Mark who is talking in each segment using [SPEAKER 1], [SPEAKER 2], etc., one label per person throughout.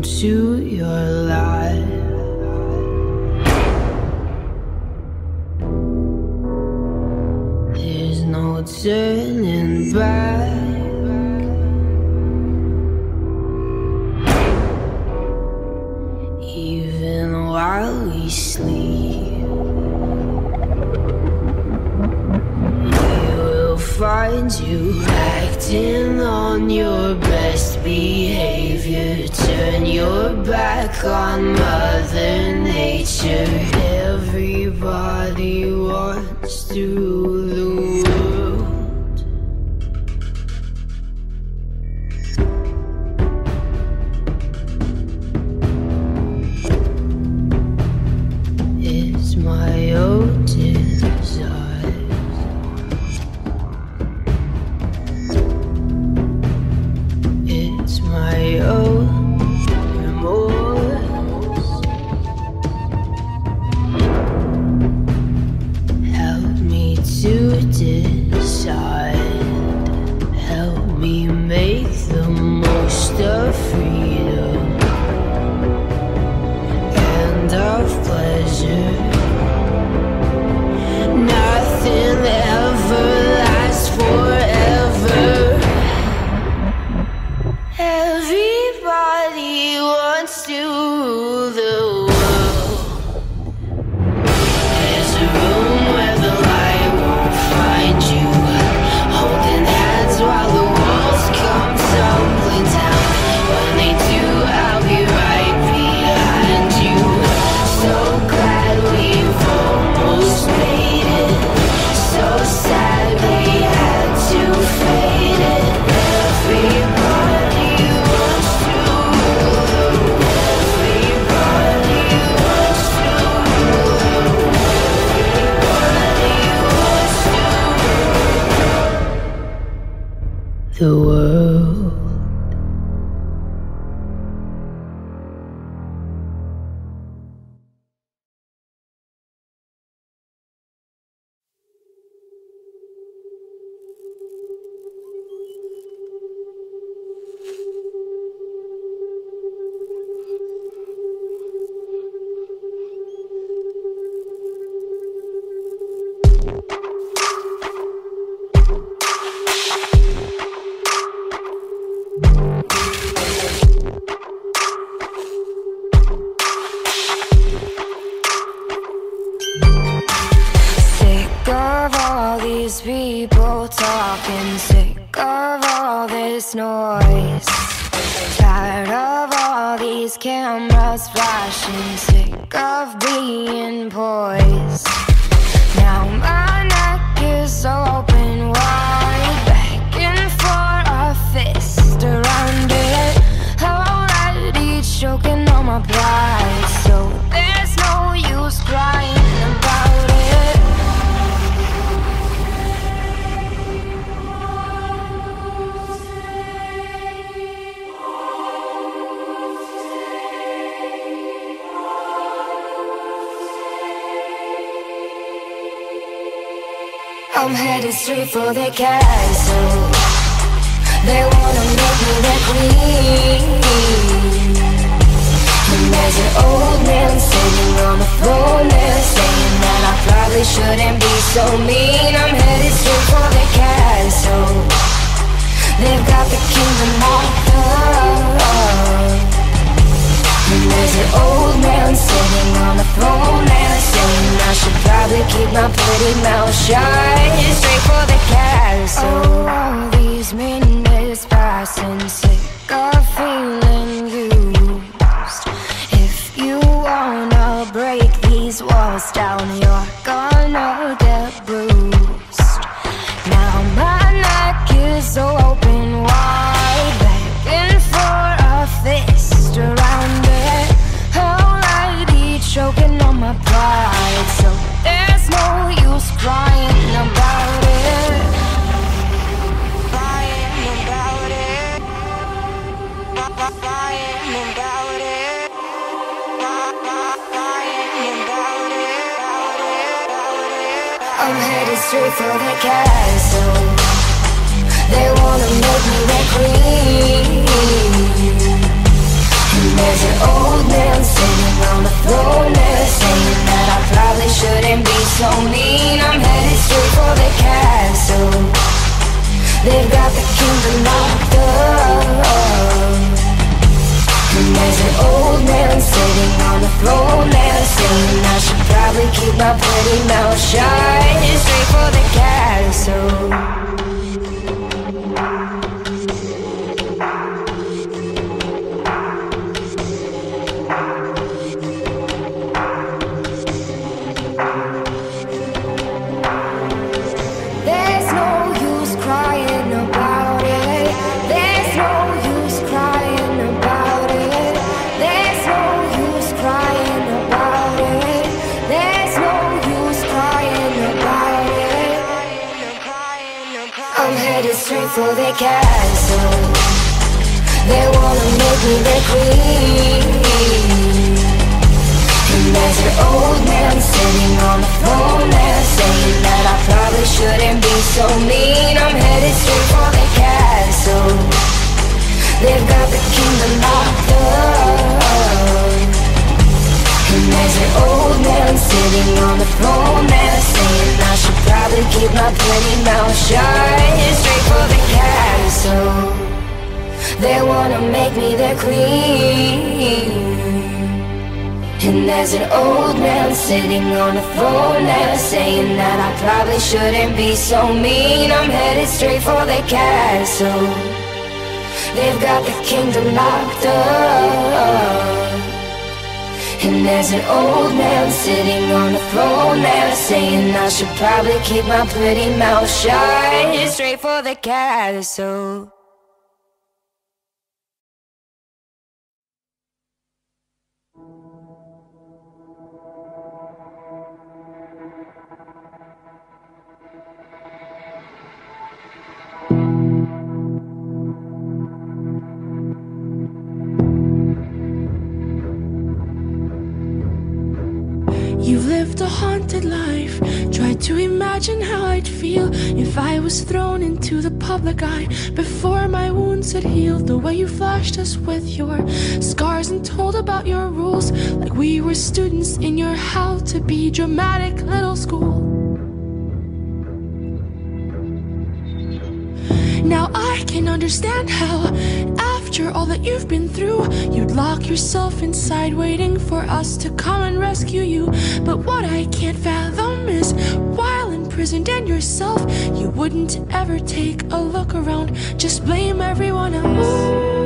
[SPEAKER 1] into your life. There's no turning back. Even while we sleep, we will find you acting on your best behavior. Turn your back on Mother Nature. Everybody wants to rule the world. It's my own desire. It's my own remorse. Help me to decide. Help me make the most of freedom and of pleasure. Nothing ever lasts forever. Everybody wants to rule the world. There's a room where the light won't find you, holding hands while the walls come tumbling down. When they do, I'll be right behind you. So glad we've almost made it. So sad we had to fade it. Everybody wants to rule the world. Everybody wants to rule the world. Everybody wants to rule the world. Sick of all these people talking, sick of all this noise. Tired of all these cameras flashing, sick of being poised. Now my neck is open wide, begging for a fist around it. Already choking on my pride, so there's no use crying about it. I'm headed straight for the castle. They wanna make me their queen. And there's an old man sitting on the throne there, saying that I probably shouldn't be so mean. I'm headed straight for the castle. They've got the kingdom locked up. And there's an old man sitting on the throne there, saying I should probably keep my pretty mouth shut. Straight for the castle. Oh, all these minutes passing, sick of feeling used. If you wanna break these walls down, you're gonna get bruised. Now my neck is so open wide, begging for a fist around it. Already choking on my pride, so there's no use crying about it. Crying about it. Crying about it. Crying about it. I'm headed straight for the castle. They wanna make me their queen. And there's an old man sitting on the throne there, saying that I probably shouldn't be so mean. I'm headed straight for the castle. They've got the kingdom locked up. And there's an old man sitting on the throne there, saying I should probably keep my pretty mouth shut. Straight for the castle. Straight for the castle. They wanna make me their queen. And there's an old man sitting on the throne there, saying that I probably shouldn't be so mean. I'm headed straight for the castle. They've got the kingdom locked up. And there's an old man sitting on the throne there, saying I should probably keep my pretty mouth shut. Straight for the castle. They wanna make me their queen. And there's an old man sitting on the throne there, saying that I probably shouldn't be so mean. I'm headed straight for the castle. They've got the kingdom locked up. And there's an old man sitting on the throne there, saying I should probably keep my pretty mouth shut. Straight for the castle.
[SPEAKER 2] You've lived a haunted life. Try to imagine how I'd feel if I was thrown into the public eye before my wounds had healed. The way you flashed us with your scars and told about your rules, like we were students in your how to be dramatic little school. Now I can understand how, after all that you've been through, you'd lock yourself inside waiting for us to come and rescue you. But what I can't fathom is, while imprisoned in yourself, you wouldn't ever take a look around, just blame everyone else.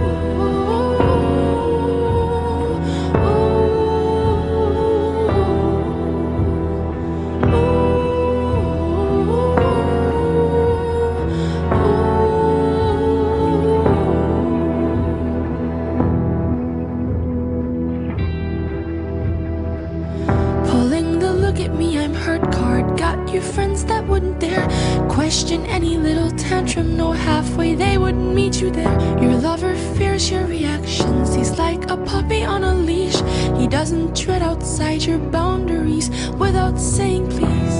[SPEAKER 2] Friends that wouldn't dare question any little tantrum, no halfway, they wouldn't meet you there. Your lover fears your reactions, he's like a puppy on a leash. He doesn't tread outside your boundaries without saying please.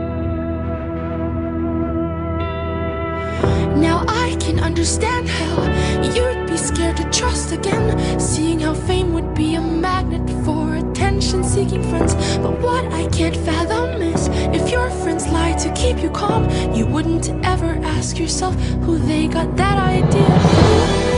[SPEAKER 2] Now I can understand how you'd be scared to trust again, seeing how fame would be a magnet for attention-seeking friends. But what I can't fathom is, if your friends lie to keep you calm, you wouldn't ever ask yourself who they got that idea from.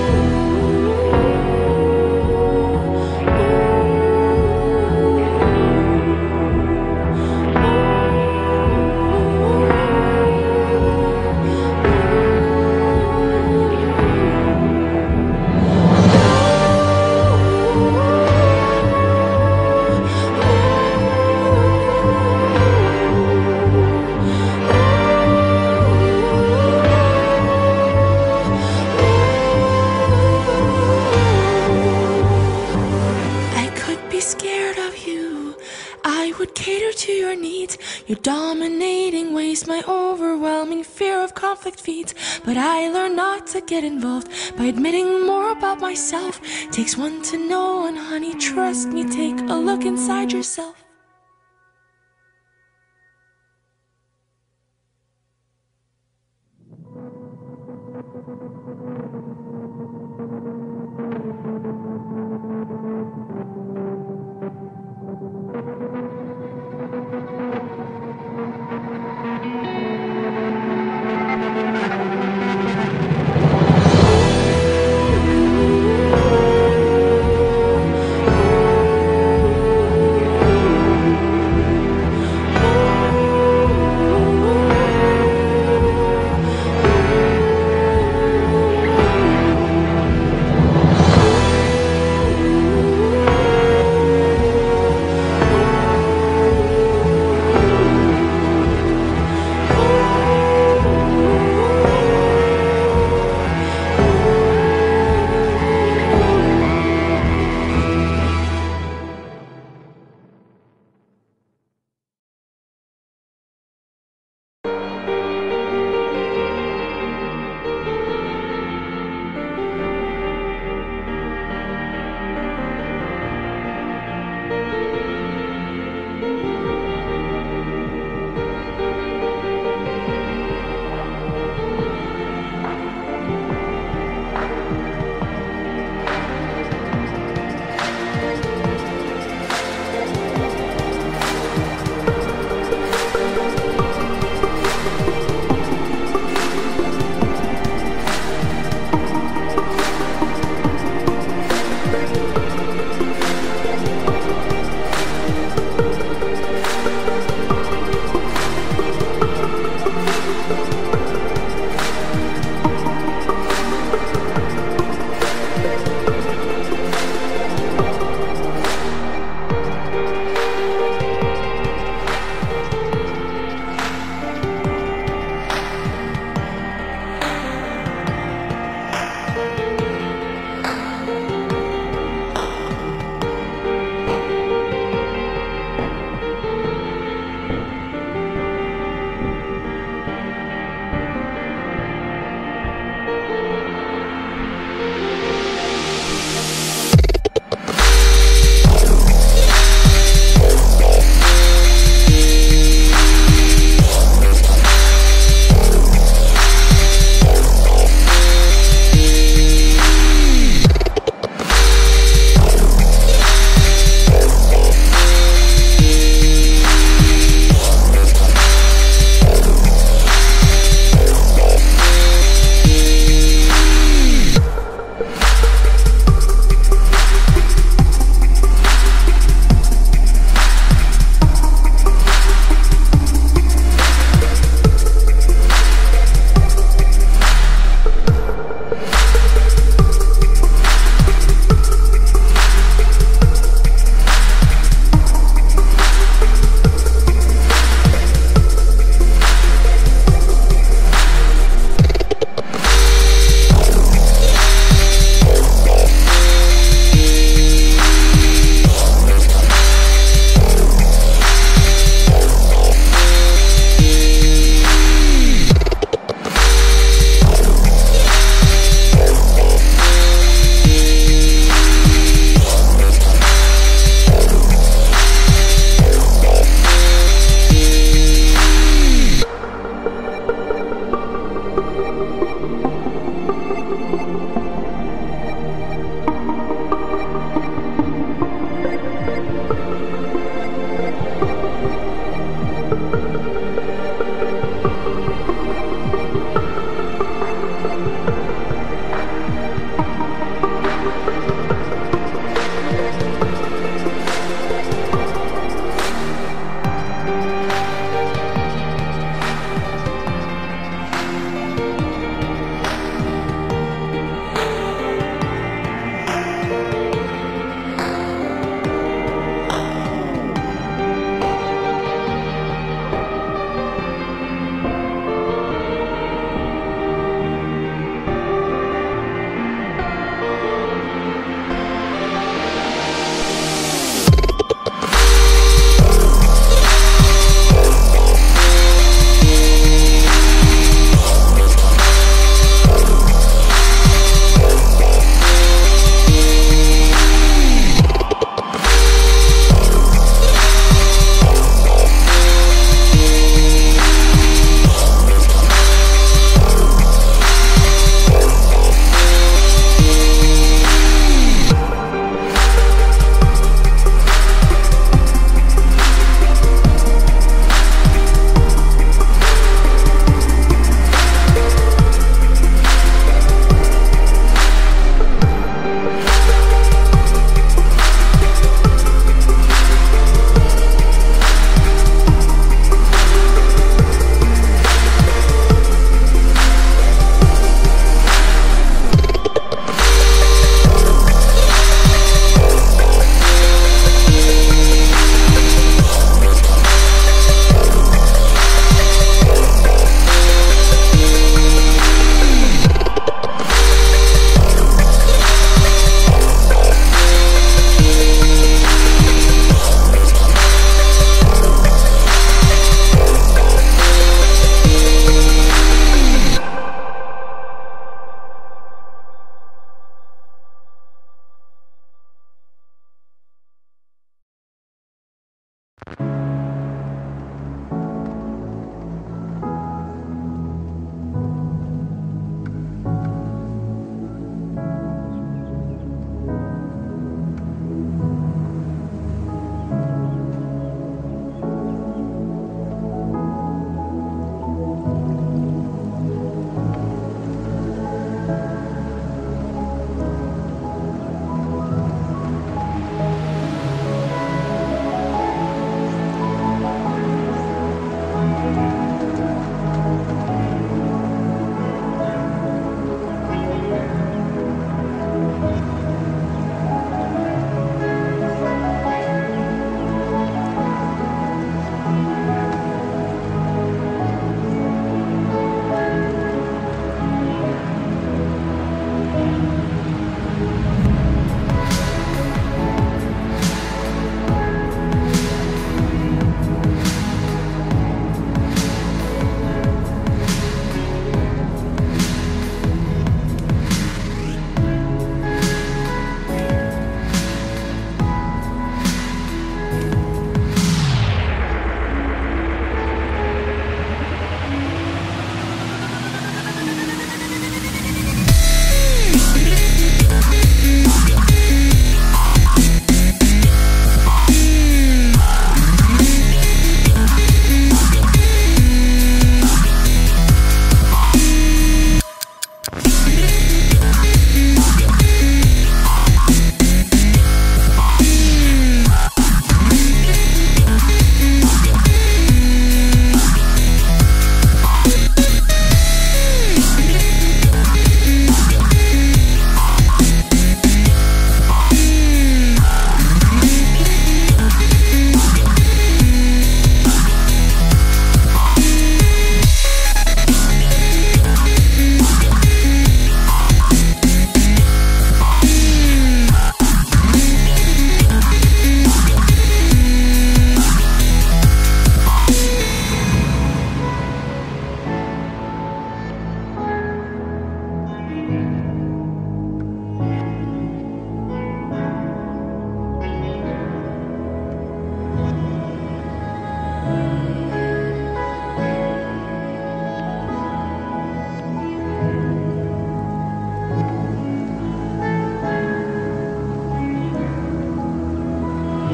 [SPEAKER 2] Your dominating ways, my overwhelming fear of conflict feeds. But I learned not to get involved by admitting more about myself. Takes one to know one, honey, trust me, take a look inside yourself.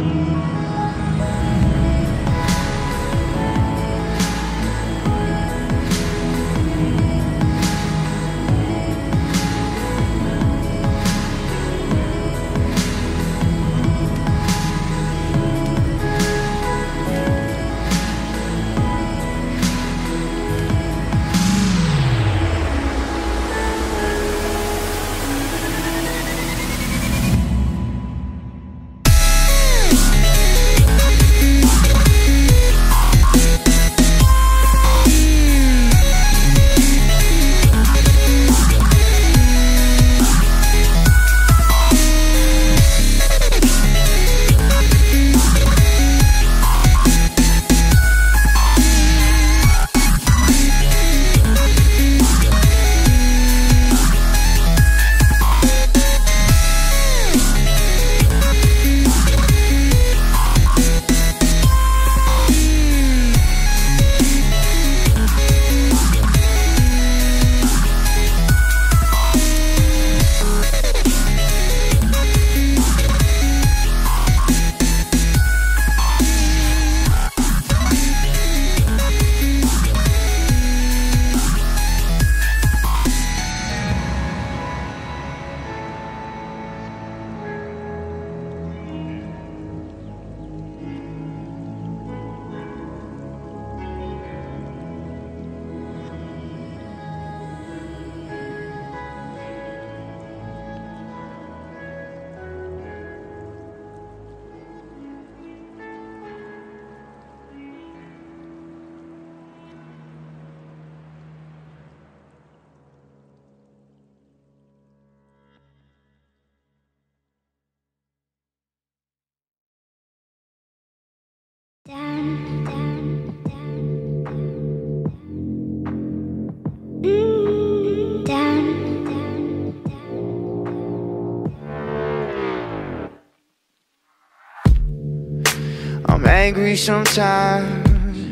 [SPEAKER 3] I'm angry sometimes,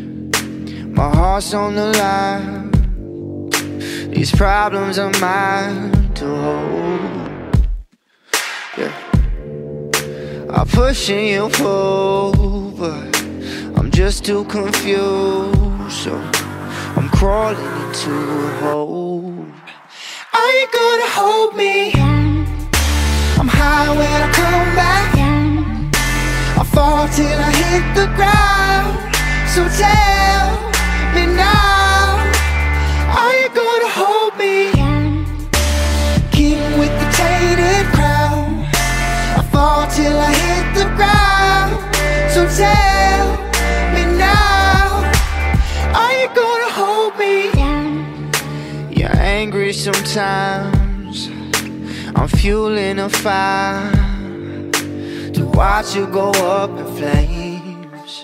[SPEAKER 3] my heart's on the line. These problems are mine to hold. Yeah, I push and you pull, but I'm just too confused. So I'm crawling into a hole. Are you gonna hold me? I'm high when I come back. I fall till I hit the ground. So tell me now, are you gonna hold me? King with the tainted crown. I fall till I hit the ground. So tell me now, are you gonna hold me? You're angry sometimes, I'm fueling a fire to watch you go up in flames.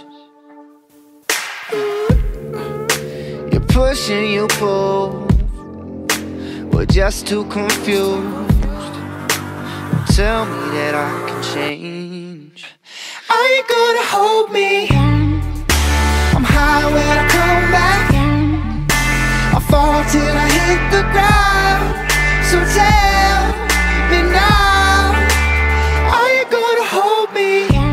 [SPEAKER 3] You push and you pull, we're just too confused. Tell me that I can change. Are you gonna hold me? I'm high when I come back. I fall till I hit the ground. So tell me now, are you gonna hold me?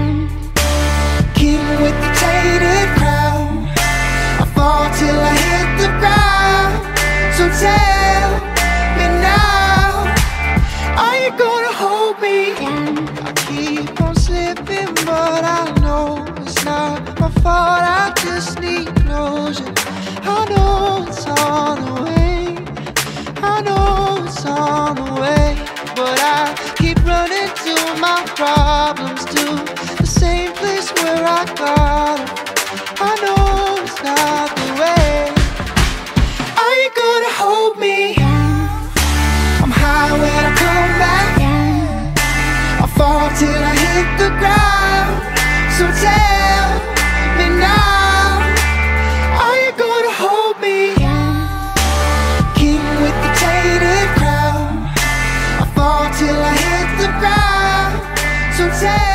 [SPEAKER 3] King with the tainted crown. I fall till I hit the ground. So tell me now, are you gonna hold me? I keep on slipping, but I know it's not my fault. I just need closure. I know it's on the way, I know it's on the way, but I keep running to my problems, to the same place where I got them. I know it's not the way. Are you gonna hold me? I'm high when I come back. I fall till I hit the ground. So tell me now, are you gonna hold me? King with the tainted crown. I fall till I hit the ground. So tell